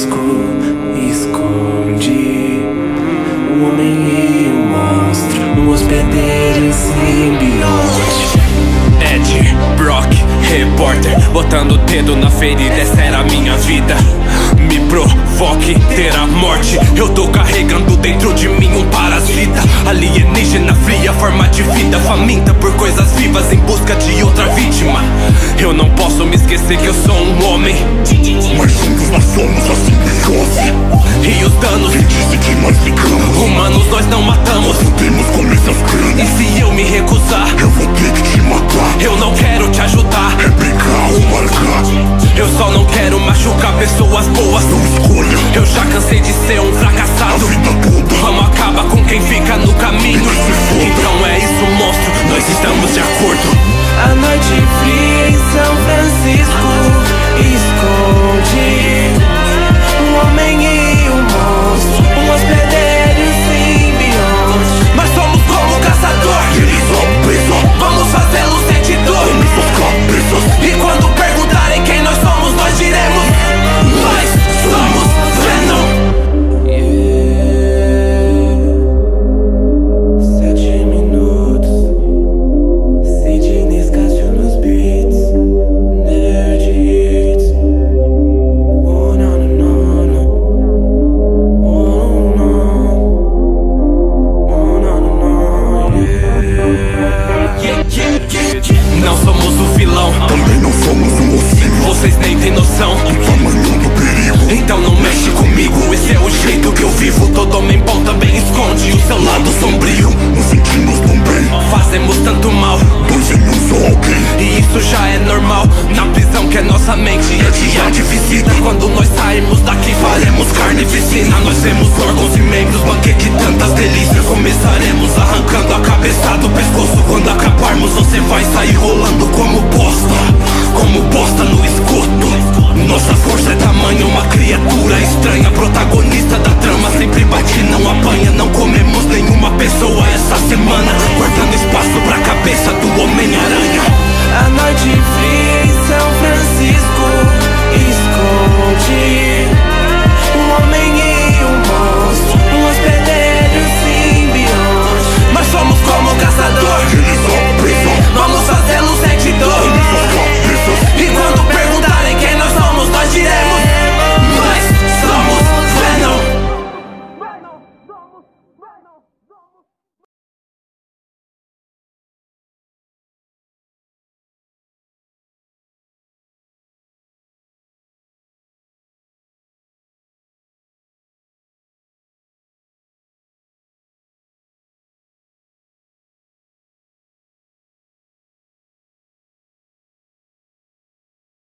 Francisco esconde o homem e o monstro, um hospedeiro em simbionte. Ed Brock, repórter, botando o dedo na ferida, essa era a minha vida. Me provoque ter a morte, eu tô carregando dentro de mim um parasita. Alienígena fria, forma de vida faminta por coisas vivas em busca de outra vítima. Eu não posso me esquecer que eu sou um homem, mas juntos nós somos a simbiose. E os danos, quem disse que nós ficamos? Humanos nós não matamos. Podemos comer seus crânios. E se eu me recusar, eu vou ter que te matar. Eu não quero te ajudar, é brigar ou marcar. Eu só não quero machucar pessoas boas. Não escolha, eu já cansei de ser um fracassado. A vida toda, vamos acabar com quem fica no caminho. Então é isso, monstro, nós estamos de acordo. A noite fria em São Francisco esconde o homem e o monstro, um hospedeiro simbionte. Nós somos como caçador, eles só presa. Vamos fazê-los sentir dor em suas cabeças. E quando perguntarem quem nós somos, nós diremos: nós somos Venom. 7 minutos, Sidney Scasio nos beats, Nerd Hits. Oh no no no no, oh no, oh no no no, Não somos o vilão, também não somos um mocinho. Vocês nem têm noção do tamanho do perigo. Então não mexe comigo, esse é o jeito que eu vivo. Todo homem bom também esconde o seu lado sombrio. Nos sentimos tão bem, fazemos tanto mal, dois em um só alguém. E isso já é normal, na prisão que é nossa mente é dia de visita. Quando nós saímos daqui faremos carnificina. Nós temos órgãos e membros, banquete tantas delícias. Começaremos arrancando a cabeça do pescoço. Quando acabarmos você vai sair